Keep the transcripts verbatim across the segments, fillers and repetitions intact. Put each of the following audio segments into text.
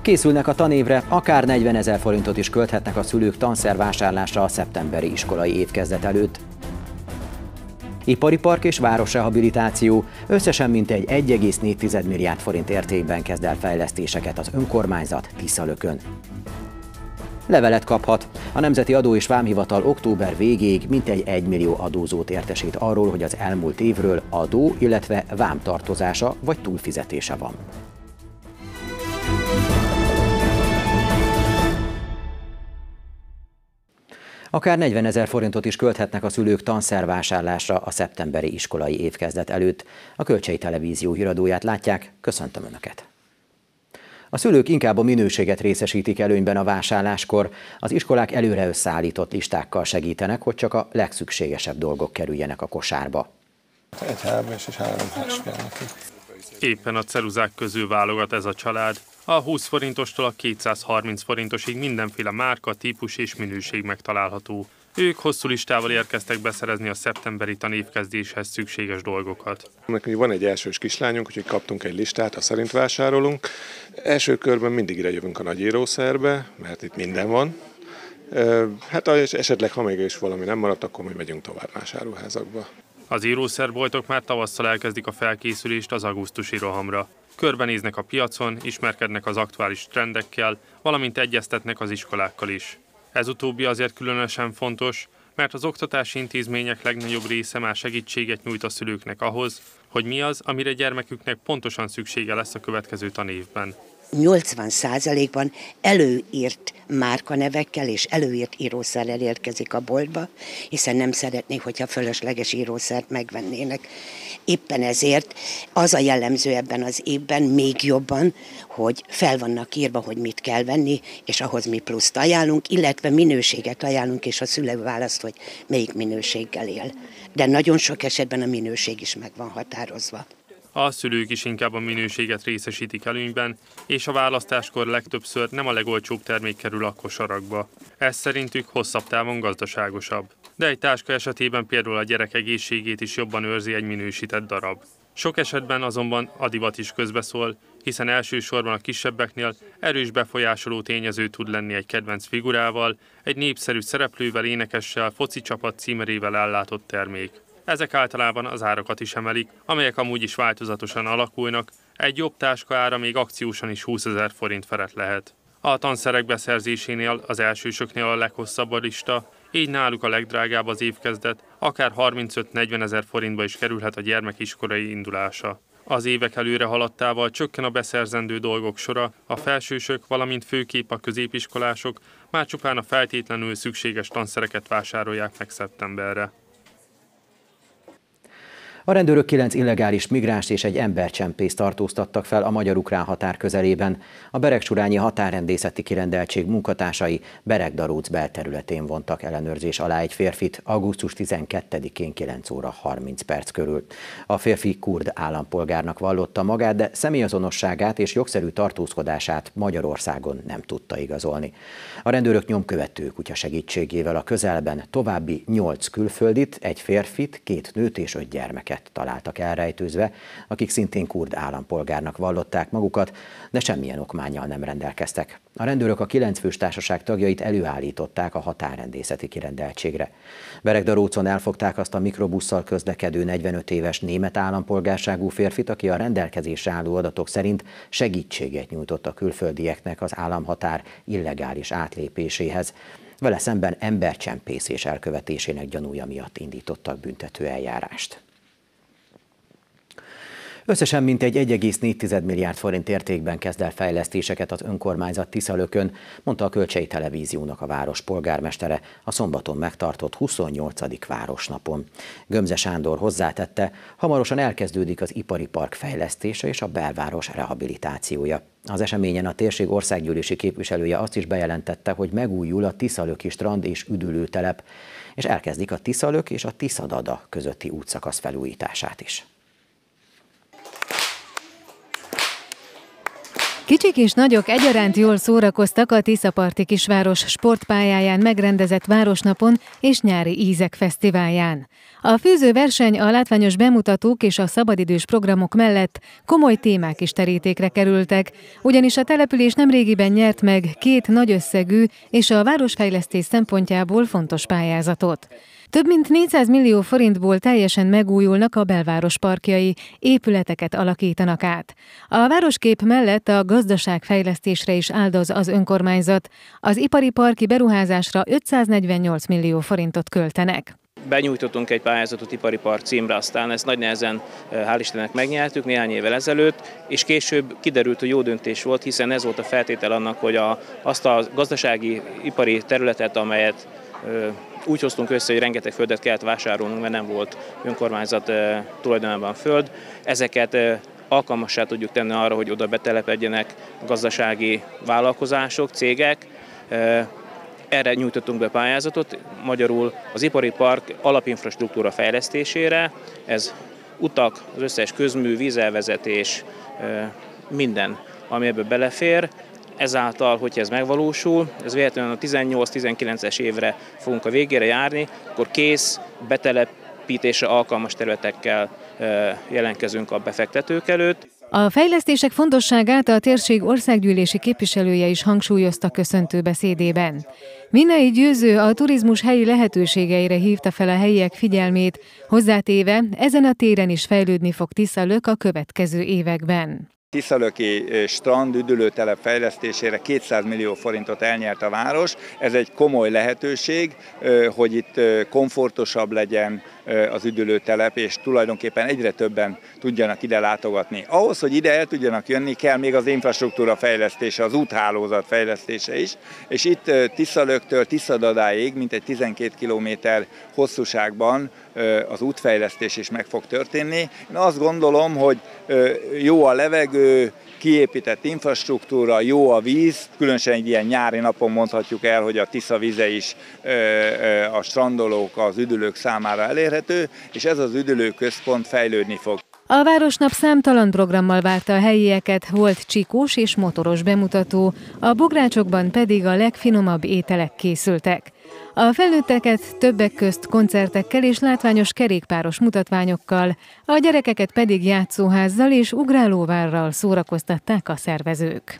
Készülnek a tanévre, akár negyvenezer forintot is költhetnek a szülők tanszervásárlásra a szeptemberi iskolai évkezdet előtt. Ipari park és városrehabilitáció, összesen mintegy egy egész négy milliárd forint értékben kezd el fejlesztéseket az önkormányzat Tiszalökön. Levelet kaphat. A Nemzeti Adó és Vámhivatal október végéig mintegy egy millió adózót értesít arról, hogy az elmúlt évről adó, illetve vámtartozása vagy túlfizetése van. Akár negyvenezer forintot is költhetnek a szülők tanszervásárlásra a szeptemberi iskolai évkezdet előtt. A Kölcsei Televízió híradóját látják, köszöntöm Önöket! A szülők inkább a minőséget részesítik előnyben a vásárláskor, az iskolák előre összeállított listákkal segítenek, hogy csak a legszükségesebb dolgok kerüljenek a kosárba. Egy hármás és három hás kell neki. Éppen a ceruzák közül válogat ez a család. A húsz forintostól a kétszázharminc forintosig mindenféle márka, típus és minőség megtalálható. Ők hosszú listával érkeztek beszerezni a szeptemberi tanévkezdéshez szükséges dolgokat. Nekünk van egy elsős kislányunk, úgyhogy kaptunk egy listát, ha szerint vásárolunk. Első körben mindig ide jövünk a nagy írószerbe, mert itt minden van. Hát esetleg, ha mégis valami nem maradt, akkor mi megyünk tovább vásáruházakba. Az írószerboltok már tavasszal elkezdik a felkészülést az augusztusi rohamra. Körbenéznek a piacon, ismerkednek az aktuális trendekkel, valamint egyeztetnek az iskolákkal is. Ez utóbbi azért különösen fontos, mert az oktatási intézmények legnagyobb része már segítséget nyújt a szülőknek ahhoz, hogy mi az, amire gyermeküknek pontosan szüksége lesz a következő tanévben. nyolcvan százalékban előírt márkanevekkel és előírt írószerrel érkezik a boltba, hiszen nem szeretnék, hogyha fölösleges írószert megvennének. Éppen ezért az a jellemző ebben az évben még jobban, hogy fel vannak írva, hogy mit kell venni, és ahhoz mi pluszt ajánlunk, illetve minőséget ajánlunk, és a szülő választ, hogy melyik minőséggel él. De nagyon sok esetben a minőség is meg van határozva. A szülők is inkább a minőséget részesítik előnyben, és a választáskor legtöbbször nem a legolcsóbb termék kerül a kosarakba. Ez szerintük hosszabb távon gazdaságosabb. De egy táska esetében például a gyerek egészségét is jobban őrzi egy minősített darab. Sok esetben azonban a divat is közbeszól, hiszen elsősorban a kisebbeknél erős befolyásoló tényező tud lenni egy kedvenc figurával, egy népszerű szereplővel, énekessel, foci csapat címerével ellátott termék. Ezek általában az árakat is emelik, amelyek amúgy is változatosan alakulnak, egy jobb táska ára még akciósan is húszezer forint felett lehet. A tanszerek beszerzésénél az elsősöknél a leghosszabb a lista, így náluk a legdrágább az évkezdet, akár harmincöt-negyven ezer forintba is kerülhet a gyermek iskolai indulása. Az évek előre haladtával csökken a beszerzendő dolgok sora, a felsősök, valamint főképp a középiskolások már csupán a feltétlenül szükséges tanszereket vásárolják meg szeptemberre. A rendőrök kilenc illegális migránst és egy embercsempészt tartóztattak fel a magyar-ukrán határ közelében. A beregsurányi határrendészeti kirendeltség munkatársai Beregdaróc belterületén vontak ellenőrzés alá egy férfit augusztus tizenkettedikén kilenc óra harminc perc körül. A férfi kurd állampolgárnak vallotta magát, de személyazonosságát és jogszerű tartózkodását Magyarországon nem tudta igazolni. A rendőrök nyomkövető kutya segítségével a közelben további nyolc külföldit, egy férfit, két nőt és öt gyermeket találtak elrejtőzve, akik szintén kurd állampolgárnak vallották magukat, de semmilyen okmánnyal nem rendelkeztek. A rendőrök a kilenc fős társaság tagjait előállították a határrendészeti kirendeltségre. Beregdarócon elfogták azt a mikrobusszal közlekedő negyvenöt éves német állampolgárságú férfit, aki a rendelkezésre álló adatok szerint segítséget nyújtott a külföldieknek az államhatár illegális átlépéséhez. Vele szemben embercsempészés elkövetésének gyanúja miatt indítottak büntető eljárást. Összesen mintegy egy egész négy milliárd forint értékben kezd el fejlesztéseket az önkormányzat Tiszalökön, mondta a Kölcsei Televíziónak a város polgármestere a szombaton megtartott huszonnyolcadik városnapon. Gömze Sándor hozzátette, hamarosan elkezdődik az ipari park fejlesztése és a belváros rehabilitációja. Az eseményen a térség országgyűlési képviselője azt is bejelentette, hogy megújul a Tiszalöki strand és üdülőtelep, és elkezdik a Tiszalök és a Tiszadada közötti útszakasz felújítását is. Kicsik és nagyok egyaránt jól szórakoztak a Tiszaparti kisváros sportpályáján megrendezett Városnapon és Nyári Ízek Fesztiválján. A főzőverseny, a látványos bemutatók és a szabadidős programok mellett komoly témák is terítékre kerültek, ugyanis a település nemrégiben nyert meg két nagy összegű és a városfejlesztés szempontjából fontos pályázatot. Több mint négyszáz millió forintból teljesen megújulnak a belváros parkjai, épületeket alakítanak át. A városkép mellett a gazdaságfejlesztésre is áldoz az önkormányzat. Az ipari parki beruházásra ötszáznegyvennyolc millió forintot költenek. Benyújtottunk egy pályázatot ipari park címre, aztán ezt nagy nehezen, hál' Istennek megnyertük néhány évvel ezelőtt, és később kiderült, hogy jó döntés volt, hiszen ez volt a feltétel annak, hogy a, azt a gazdasági ipari területet, amelyet ö, úgy hoztunk össze, hogy rengeteg földet kellett vásárolnunk, mert nem volt önkormányzat ö, tulajdonában föld, ezeket ö, alkalmassá tudjuk tenni arra, hogy oda betelepedjenek gazdasági vállalkozások, cégek. Ö, Erre nyújtottunk be pályázatot, magyarul az ipari park alapinfrastruktúra fejlesztésére, ez utak, az összes közmű, vízelvezetés, minden, ami ebbe belefér. Ezáltal, hogyha ez megvalósul, ez véletlenül a tizennyolc-tizenkilences évre fogunk a végére járni, akkor kész, betelepítésre alkalmas területekkel jelentkezünk a befektetők előtt. A fejlesztések fontosságát a térség országgyűlési képviselője is hangsúlyozta köszöntő beszédében. Vinnai Győző a turizmus helyi lehetőségeire hívta fel a helyiek figyelmét, hozzátéve ezen a téren is fejlődni fog Tiszalök a következő években. Tiszalöki strand üdülőtelep fejlesztésére kétszáz millió forintot elnyert a város. Ez egy komoly lehetőség, hogy itt komfortosabb legyen az üdülőtelep, és tulajdonképpen egyre többen tudjanak ide látogatni. Ahhoz, hogy ide el tudjanak jönni, kell még az infrastruktúra fejlesztése, az úthálózat fejlesztése is, és itt Tiszalöktől Tiszadadáig, mintegy tizenkét kilométer hosszúságban az útfejlesztés is meg fog történni. Én azt gondolom, hogy jó a levegő, kiépített infrastruktúra, jó a víz, különösen egy ilyen nyári napon mondhatjuk el, hogy a Tisza vize is a strandolók, az üdülők számára elérhető, és ez az üdülőközpont fejlődni fog. A Városnap számtalan programmal várta a helyieket, volt csikós és motoros bemutató, a bográcsokban pedig a legfinomabb ételek készültek. A felnőtteket többek közt koncertekkel és látványos kerékpáros mutatványokkal, a gyerekeket pedig játszóházzal és ugrálóvárral szórakoztatták a szervezők.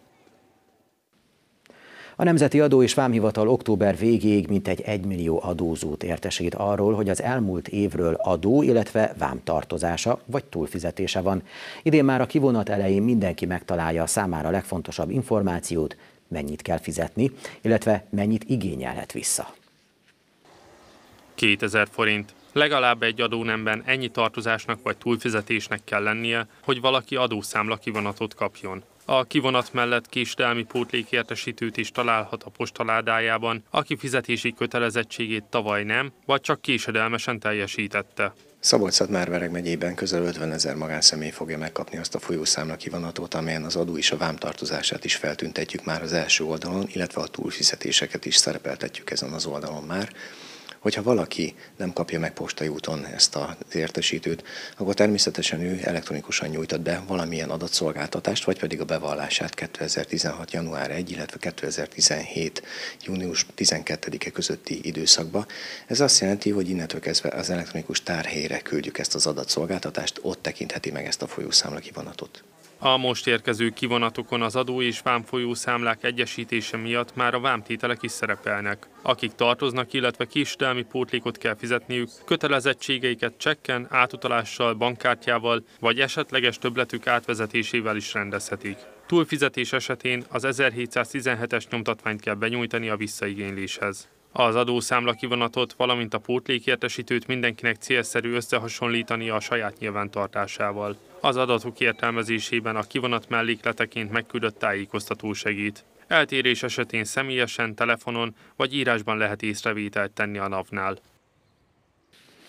A Nemzeti Adó és Vámhivatal október végéig mintegy egymillió adózót értesít arról, hogy az elmúlt évről adó, illetve vámtartozása vagy túlfizetése van. Idén már a kivonat elején mindenki megtalálja a számára legfontosabb információt, mennyit kell fizetni, illetve mennyit igényelhet vissza. kétezer forint. Legalább egy adónemben ennyi tartozásnak vagy túlfizetésnek kell lennie, hogy valaki adószámla kivonatot kapjon. A kivonat mellett késedelmi pótlékértesítőt is találhat a postaládájában, aki fizetési kötelezettségét tavaly nem, vagy csak késedelmesen teljesítette. Szabolcs-Szatmár-Bereg megyében közel ötvenezer magánszemély fogja megkapni azt a folyószámla kivonatot, amelyen az adó és a vám tartozását is feltüntetjük már az első oldalon, illetve a túlfizetéseket is szerepeltetjük ezen az oldalon már. Hogyha valaki nem kapja meg postai úton ezt az értesítőt, akkor természetesen ő elektronikusan nyújtott be valamilyen adatszolgáltatást, vagy pedig a bevallását kétezer-tizenhat. január elseje, illetve kétezer-tizenhét. június tizenkettedike közötti időszakba. Ez azt jelenti, hogy innentől kezdve az elektronikus tárhelyre küldjük ezt az adatszolgáltatást, ott tekintheti meg ezt a folyószámla kivonatot. A most érkező kivonatokon az adó és vámfolyószámlák egyesítése miatt már a vámtételek is szerepelnek. Akik tartoznak, illetve késedelmi pótlékot kell fizetniük, kötelezettségeiket csekken, átutalással, bankkártyával vagy esetleges többletük átvezetésével is rendezhetik. Túlfizetés esetén az ezerhétszáztizenhetes nyomtatványt kell benyújtani a visszaigényléshez. Az adószámla kivonatot, valamint a pótlékértesítőt mindenkinek célszerű összehasonlítani a saját nyilvántartásával. Az adatok értelmezésében a kivonat mellékleteként megküldött tájékoztató segít. Eltérés esetén személyesen, telefonon vagy írásban lehet észrevételt tenni a NAV-nál.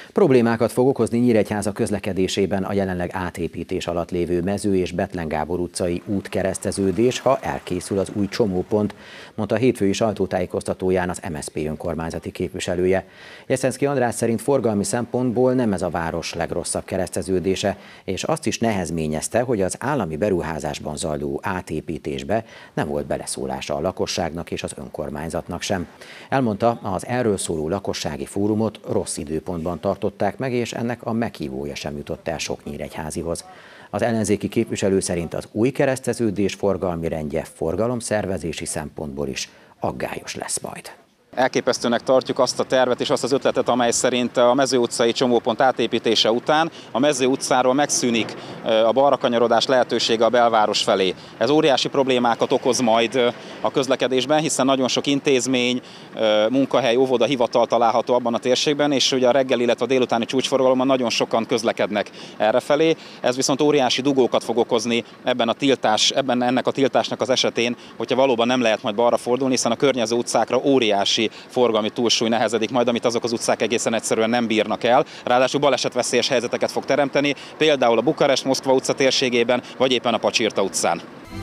Problémákat fog okozni Nyíregyháza közlekedésében a jelenleg átépítés alatt lévő Mező és Bethlen Gábor utcai útkereszteződés, ha elkészül az új csomópont, mondta a hétfői sajtótájékoztatóján az em es zé pé önkormányzati képviselője. Jeszenszky András szerint forgalmi szempontból nem ez a város legrosszabb kereszteződése, és azt is nehezményezte, hogy az állami beruházásban zajló átépítésbe nem volt beleszólása a lakosságnak és az önkormányzatnak sem. Elmondta, az erről szóló lakossági fórumot rossz időpontban tartották meg, és ennek a meghívója sem jutott el sok nyíregyházihoz. Az ellenzéki képviselő szerint az új kereszteződés forgalmi rendje forgalomszervezési szempontból is aggályos lesz majd. Elképesztőnek tartjuk azt a tervet és azt az ötletet, amely szerint a Mező utcai csomópont átépítése után a Mező utcáról megszűnik a balrakanyarodás lehetősége a belváros felé. Ez óriási problémákat okoz majd a közlekedésben, hiszen nagyon sok intézmény, munkahely, óvoda, hivatal található abban a térségben, és ugye a reggel, illetve a délutáni csúcsforgalomban nagyon sokan közlekednek errefelé. Ez viszont óriási dugókat fog okozni ebben a tiltás, ebben ennek a tiltásnak az esetén, hogyha valóban nem lehet majd balra fordulni, hiszen a környező utcákra óriási forgalmi túlsúly nehezedik majd, amit azok az utcák egészen egyszerűen nem bírnak el. Ráadásul balesetveszélyes helyzeteket fog teremteni, például a Bukarest-Moszkva utca térségében, vagy éppen a Pacsirta utcán.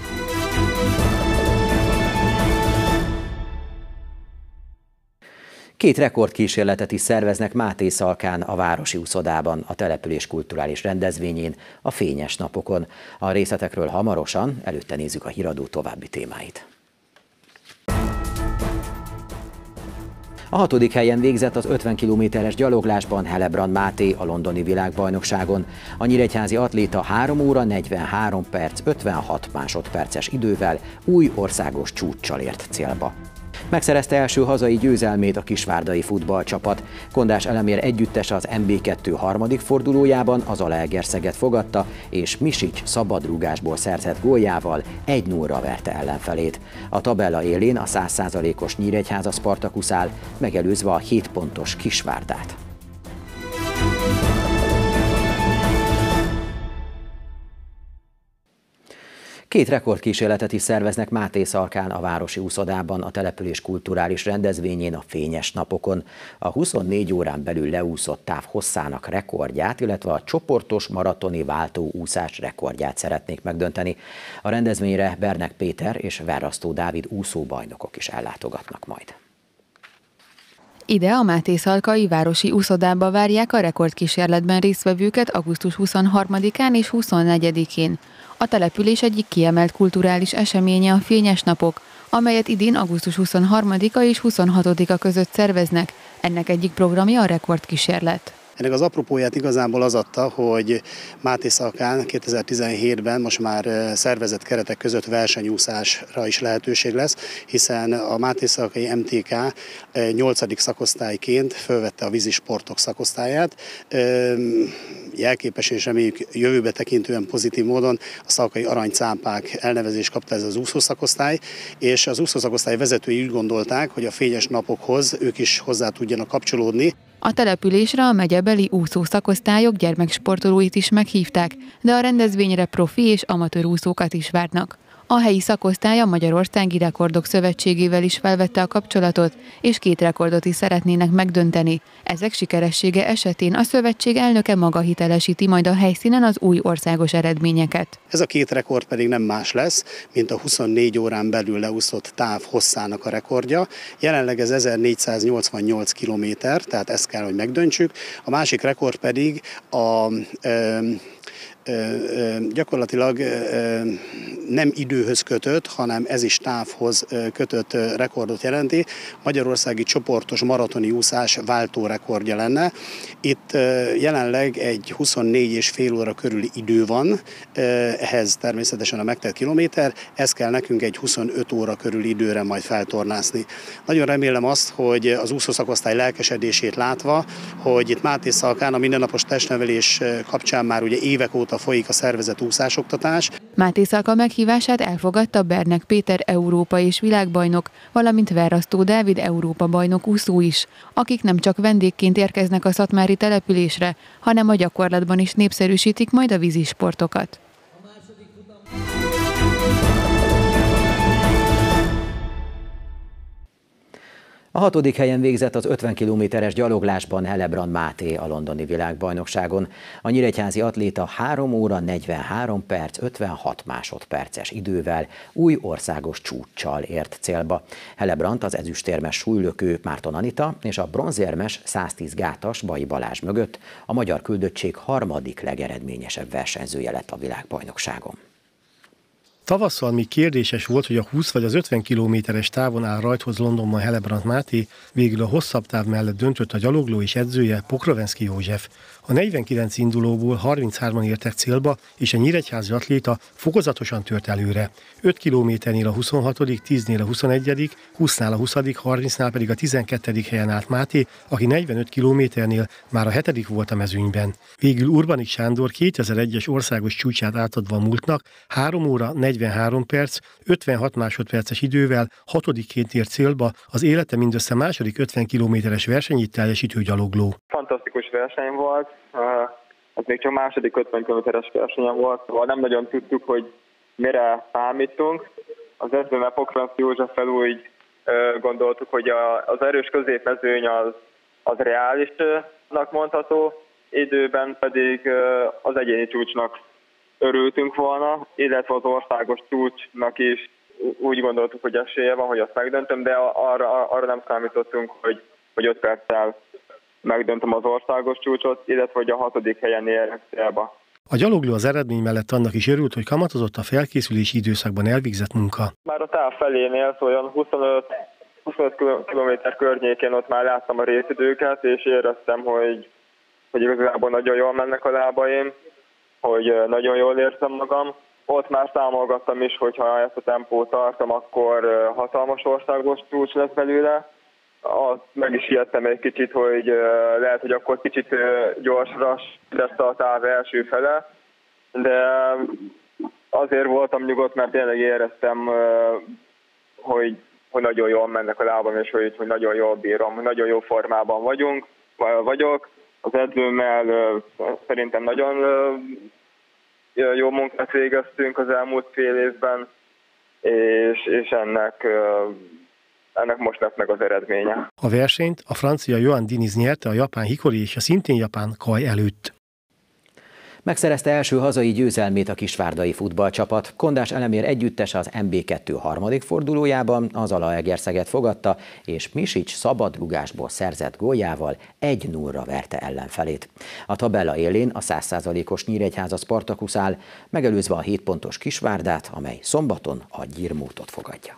Két rekordkísérletet is szerveznek Mátészalkán, a városi úszodában, a település kulturális rendezvényén, a fényes napokon. A részletekről hamarosan, előtte nézzük a híradó további témáit. A hatodik helyen végzett az ötven kilométeres gyaloglásban Helebrand Máté a londoni világbajnokságon. A nyíregyházi atléta három óra negyvenhárom perc ötvenhat másodperces idővel új országos csúccsal ért célba. Megszerezte első hazai győzelmét a kisvárdai futballcsapat. Kondás Elemér együttes az em bé kettő harmadik fordulójában az Zalaegerszeget fogadta, és Misics szabadrúgásból szerzett góljával egy nullra verte ellenfelét. A tabella élén a száz százalékos Nyíregyháza Spartakusz áll, megelőzve a hét pontos Kisvárdát. Két rekordkísérletet is szerveznek Mátészalkán, a városi úszodában, a település kulturális rendezvényén, a fényes napokon. A huszonnégy órán belül leúszott táv hosszának rekordját, illetve a csoportos maratoni váltóúszás rekordját szeretnék megdönteni. A rendezvényre Bernek Péter és Verrasztó Dávid úszóbajnokok is ellátogatnak majd. Ide a Mátészalkai városi úszodába várják a rekordkísérletben résztvevőket augusztus huszonharmadikán és huszonnegyedikén. A település egyik kiemelt kulturális eseménye a fényes napok, amelyet idén augusztus huszonharmadika és huszonhatodika között szerveznek. Ennek egyik programja a rekordkísérlet. Ennek az apropóját igazából az adta, hogy Mátészalkán kétezer-tizenhétben most már szervezett keretek között versenyúszásra is lehetőség lesz, hiszen a Mátészalkai em té ká nyolcadik szakosztályként fölvette a vízisportok szakosztályát. Jelképes és reméljük jövőbe tekintően pozitív módon a szalkai aranycápák elnevezést kapta ez az úszószakosztály, és az úszószakosztály vezetői úgy gondolták, hogy a fényes napokhoz ők is hozzá tudjanak kapcsolódni. A településre a megyebeli úszószakosztályok gyermeksportolóit is meghívták, de a rendezvényre profi és amatőr úszókat is várnak. A helyi szakosztály a Magyarországi Rekordok Szövetségével is felvette a kapcsolatot, és két rekordot is szeretnének megdönteni. Ezek sikeressége esetén a szövetség elnöke maga hitelesíti majd a helyszínen az új országos eredményeket. Ez a két rekord pedig nem más lesz, mint a huszonnégy órán belül leúszott táv hosszának a rekordja. Jelenleg ez ezernégyszáznyolcvannyolc kilométer, tehát ezt kell, hogy megdöntsük. A másik rekord pedig a... Ö, gyakorlatilag nem időhöz kötött, hanem ez is távhoz kötött rekordot jelenti. Magyarországi csoportos maratoni úszás váltó rekordja lenne. Itt jelenleg egy huszonnégy és fél óra körüli idő van, ehhez természetesen a megtett kilométer, ez kell nekünk egy huszonöt óra körüli időre majd feltornászni. Nagyon remélem azt, hogy az úszószakosztály lelkesedését látva, hogy itt Mátészalkán a mindennapos testnevelés kapcsán már ugye évek óta folyik a szervezett úszásoktatás. Mátészalka meghívását elfogadta Bernek Péter Európa és világbajnok, valamint Verrasztó Dávid Európa bajnok úszó is, akik nem csak vendégként érkeznek a szatmári településre, hanem a gyakorlatban is népszerűsítik majd a vízisportokat. A hatodik helyen végzett az ötven kilométeres gyaloglásban Helebrand Máté a londoni világbajnokságon. A nyíregyházi atléta három óra negyvenhárom perc ötvenhat másodperces idővel új országos csúccsal ért célba. Helebrand az ezüstérmes súlylökő Márton Anita és a bronzérmes száztíz gátas Bai Balázs mögött a magyar küldöttség harmadik legeredményesebb versenyzője lett a világbajnokságon. Tavasszal még kérdéses volt, hogy a húsz vagy az ötven kilométeres távon áll rajthoz Londonban Helebrand Máté, végül a hosszabb táv mellett döntött a gyalogló és edzője Pokrovenszky József. A negyvenkilenc indulóból harminchárman értek célba, és a nyíregyházi atléta fokozatosan tört előre. öt kilométernél a huszonhatodik, tíznél a huszonegyedik, húsznál a huszadik, harmincnál pedig a tizenkettedik helyen állt Máté, aki negyvenöt kilométernél már a hetedik volt a mezőnyben. Végül Urbanik Sándor kétezer-egyes országos csúcsát átadva a múltnak három óra negyvenhárom perc, ötvenhat másodperces idővel hatodikként ért célba az élete mindössze második ötven kilométeres versenyét teljesítő gyalogló. Fantasztikus verseny volt, az még csak második ötven kilométeres versenyen volt, szóval nem nagyon tudtuk, hogy mire számítunk. Az edzőmmel Pokrovenszky Józseffel úgy gondoltuk, hogy az erős középmezőny az, az reálisnak mondható, időben pedig az egyéni csúcsnak örültünk volna, illetve az országos csúcsnak is úgy gondoltuk, hogy esélye van, hogy azt megdöntöm, de arra, arra nem számítottunk, hogy, hogy öt perccel megdöntöm az országos csúcsot, illetve hogy a hatodik helyen érek célba. A gyalogló az eredmény mellett annak is örült, hogy kamatozott a felkészülési időszakban elvégzett munka. Már a táv felénél, szóval olyan huszonöt kilométer környékén ott már láttam a részidőket, és éreztem, hogy, hogy igazából nagyon jól mennek a lábaim, hogy nagyon jól érzem magam. Ott már számolgattam is, hogy ha ezt a tempót tartom, akkor hatalmas országos csúcs lesz belőle. Azt meg is ijedtem egy kicsit, hogy lehet, hogy akkor kicsit gyorsra lesz a táv első fele, de azért voltam nyugodt, mert tényleg éreztem, hogy, hogy nagyon jól mennek a lábam, és hogy, hogy nagyon jól bírom, hogy nagyon jó formában vagyunk, vagyok. Az edzőmmel szerintem nagyon jó munkát végeztünk az elmúlt fél évben, és, és ennek, ennek most lett meg az eredménye. A versenyt a francia Johan Diniz nyerte a japán Hikori és a szintén japán Kai előtt. Megszerezte első hazai győzelmét a kisvárdai futballcsapat. Kondás Elemér együttes az em bé kettő harmadik fordulójában az Zalaegerszeget fogadta, és Misics szabadrugásból szerzett góljával egy nullra verte ellenfelét. A tabella élén a száz százalékos Nyíregyháza Spartakusz áll, megelőzve a hét pontos Kisvárdát, amely szombaton a Gyirmótot fogadja.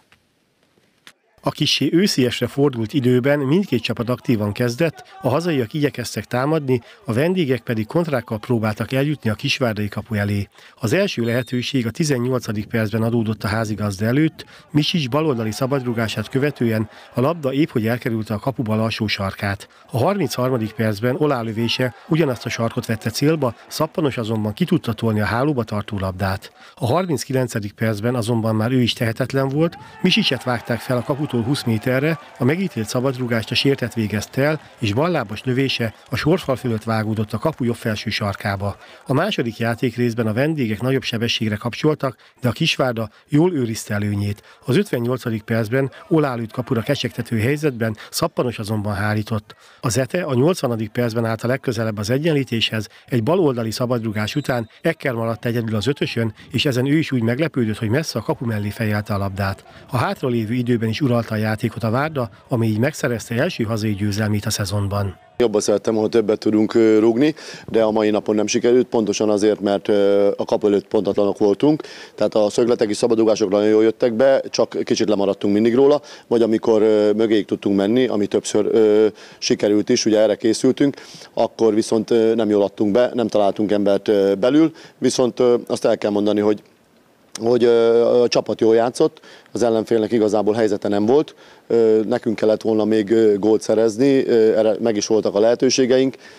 A kissé ősziesre fordult időben mindkét csapat aktívan kezdett, a hazaiak igyekeztek támadni, a vendégek pedig kontrákkal próbáltak eljutni a kisvárdai kapu elé. Az első lehetőség a tizennyolcadik percben adódott a házigazda előtt, Misics baloldali szabadrugását követően a labda épp hogy elkerülte a kapu bal alsó sarkát. A harmincharmadik percben Olá lövése ugyanazt a sarkot vette célba, Szappanos azonban ki tudta tolni a hálóba tartó labdát. A harminckilencedik percben azonban már ő is tehetetlen volt, Misicset vágták fel a kaputól húsz méterre, a megítélt szabadrugást a sértett végezte el, és ballábas lövése a sorfal fölött vágódott a kapu jobb felső sarkába. A második játékrészben a vendégek nagyobb sebességre kapcsoltak, de a Kisvárda jól őrizte előnyét. Az ötvennyolcadik percben Olá lőtt kapura kecsegtető helyzetben, Szappanos azonban hárított. A Zete a nyolcvanadik percben állt a legközelebb az egyenlítéshez, egy baloldali szabadrugás után Ekker maradt egyedül az ötösön, és ezen ő is úgy meglepődött, hogy messze a kapu mellé fejelte a labdát. A hátralévő időben is uralta a játékot a Várda, ami így megszerezte első hazai győzelmét a szezonban. Jobban szerettem, ahol többet tudunk rúgni, de a mai napon nem sikerült, pontosan azért, mert a kapu előtt pontatlanok voltunk, tehát a szögletek és szabadrugások nagyon jól jöttek be, csak kicsit lemaradtunk mindig róla, vagy amikor mögéig tudtunk menni, ami többször sikerült is, ugye erre készültünk, akkor viszont nem jól adtunk be, nem találtunk embert belül, viszont azt el kell mondani, hogy hogy a csapat jól játszott, az ellenfélnek igazából helyzete nem volt, nekünk kellett volna még gólt szerezni, erre meg is voltak a lehetőségeink,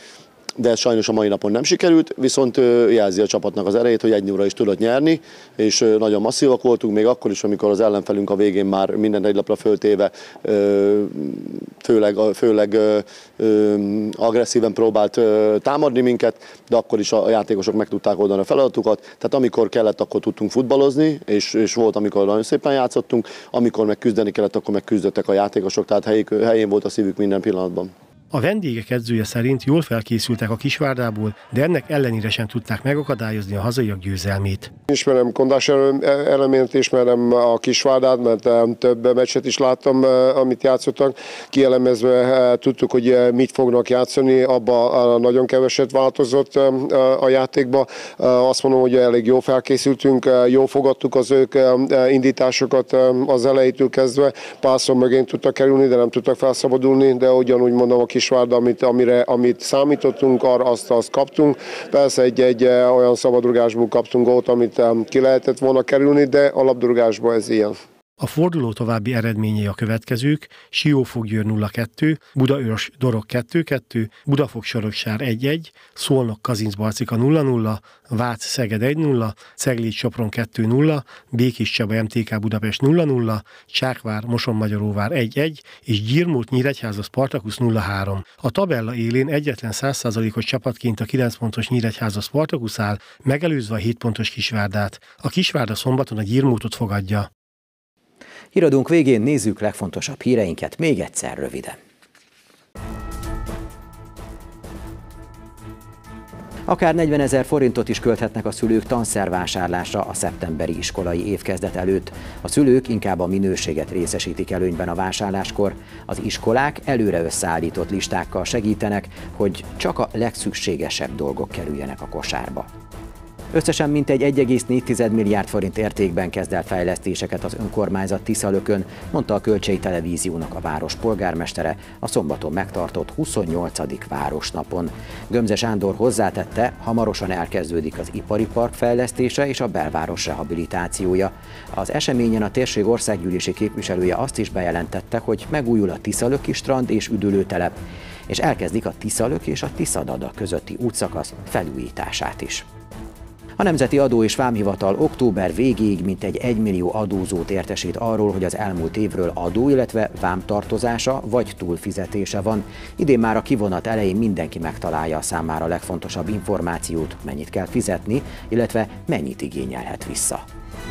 de ez sajnos a mai napon nem sikerült, viszont jelzi a csapatnak az erejét, hogy egy nulla is tudott nyerni, és nagyon masszívak voltunk, még akkor is, amikor az ellenfelünk a végén már mindent egy lapra föltéve, főleg, főleg agresszíven próbált támadni minket, de akkor is a játékosok meg tudták oldani a feladatukat, tehát amikor kellett, akkor tudtunk futballozni, és, és volt, amikor nagyon szépen játszottunk, amikor meg küzdeni kellett, akkor meg küzdöttek a játékosok, tehát helyén volt a szívük minden pillanatban. A vendégek edzője szerint jól felkészültek a Kisvárdából, de ennek ellenére sem tudták megakadályozni a hazaiak győzelmét. Ismerem Kondás eleményt, ismerem a Kisvárdát, mert több meccset is láttam, amit játszottak. Kielemezve tudtuk, hogy mit fognak játszani, abban nagyon keveset változott a játékba. Azt mondom, hogy elég jól felkészültünk, jól fogadtuk az ők indításokat az elejétől kezdve. Párszor mögén tudtak kerülni, de nem tudtak felszabadulni, de ugyanúgy mondom, a Kisvárda, amit, amire, amit számítottunk, arra azt, azt kaptunk. Persze egy-egy olyan szabadrugásból kaptunk gólt, amit ki lehetett volna kerülni, de a labdarúgásban ez ilyen. A forduló további eredményei a következők: Siófok-Győr nulla kettő, Budaörs Dorog kettő kettő, Budafok-Soroksár egy egy, Szolnok-Kazincbarcika nulla nulla, Vác-Szeged egy nulla, Cegléd-Sopron kettő nulla, Békéscsaba em té ká Budapest nulla nulla, Csákvár-Mosonmagyaróvár egy egy és Gyirmót-Nyíregyháza Spartakusz nulla három. A tabella élén egyetlen száz százalékos csapatként a kilenc pontos Nyíregyháza Spartakusz áll, megelőzve a hét pontos Kisvárdát. A Kisvárda szombaton a Gyirmótot fogadja. Híradónk végén nézzük legfontosabb híreinket még egyszer röviden. Akár negyvenezer forintot is költhetnek a szülők tanszervásárlásra a szeptemberi iskolai évkezdet előtt. A szülők inkább a minőséget részesítik előnyben a vásárláskor. Az iskolák előre összeállított listákkal segítenek, hogy csak a legszükségesebb dolgok kerüljenek a kosárba. Összesen mintegy egy egész négy milliárd forint értékben kezd el fejlesztéseket az önkormányzat Tiszalökön, mondta a Kölcsei Televíziónak a város polgármestere a szombaton megtartott huszonnyolcadik városnapon. Gömze Sándor hozzátette, hamarosan elkezdődik az ipari park fejlesztése és a belváros rehabilitációja. Az eseményen a térség országgyűlési képviselője azt is bejelentette, hogy megújul a Tiszalöki strand és üdülőtelep, és elkezdik a Tiszalök és a Tiszadada közötti útszakasz felújítását is. A Nemzeti Adó és Vámhivatal október végéig mintegy egymillió adózót értesít arról, hogy az elmúlt évről adó, illetve vámtartozása vagy túlfizetése van. Idén már a kivonat elején mindenki megtalálja a számára a legfontosabb információt, mennyit kell fizetni, illetve mennyit igényelhet vissza.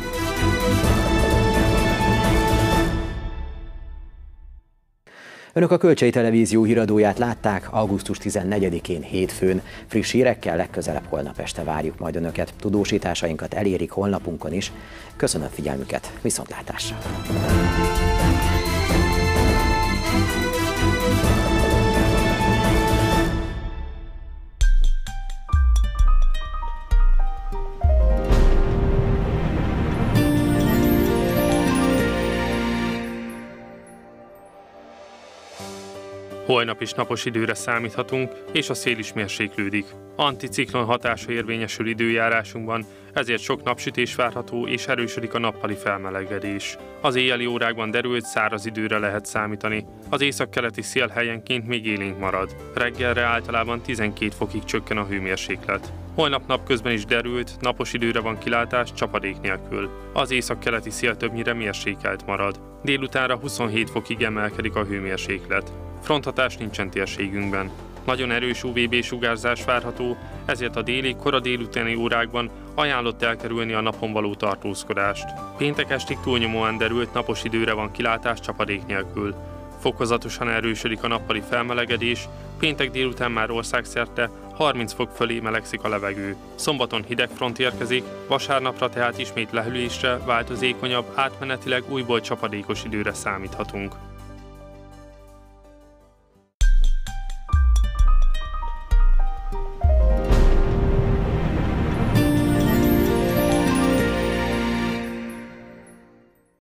Önök a Kölcsei Televízió híradóját látták augusztus tizennegyedikén hétfőn. Friss hírekkel legközelebb holnap este várjuk majd Önöket. Tudósításainkat elérik honlapunkon is. Köszönöm figyelmüket, viszontlátásra! Holnap is napos időre számíthatunk, és a szél is mérséklődik. Anticiklon hatása érvényesül időjárásunkban, ezért sok napsütés várható és erősödik a nappali felmelegedés. Az éjjeli órákban derült, száraz időre lehet számítani. Az északkeleti szél helyenként még élénk marad. Reggelre általában tizenkét fokig csökken a hőmérséklet. Holnap napközben is derült, napos időre van kilátás, csapadék nélkül. Az északkeleti szél többnyire mérsékelt marad. Délutánra huszonhét fokig emelkedik a hőmérséklet. Fronthatás nincsen térségünkben. Nagyon erős u vé bé-sugárzás várható, ezért a déli, kora délutáni órákban ajánlott elkerülni a napon való tartózkodást. Péntek estig túlnyomóan derült, napos időre van kilátás csapadék nélkül. Fokozatosan erősödik a nappali felmelegedés, péntek délután már országszerte harminc fok fölé melegszik a levegő. Szombaton hideg front érkezik, vasárnapra tehát ismét lehűlésre, változékonyabb, átmenetileg újból csapadékos időre számíthatunk.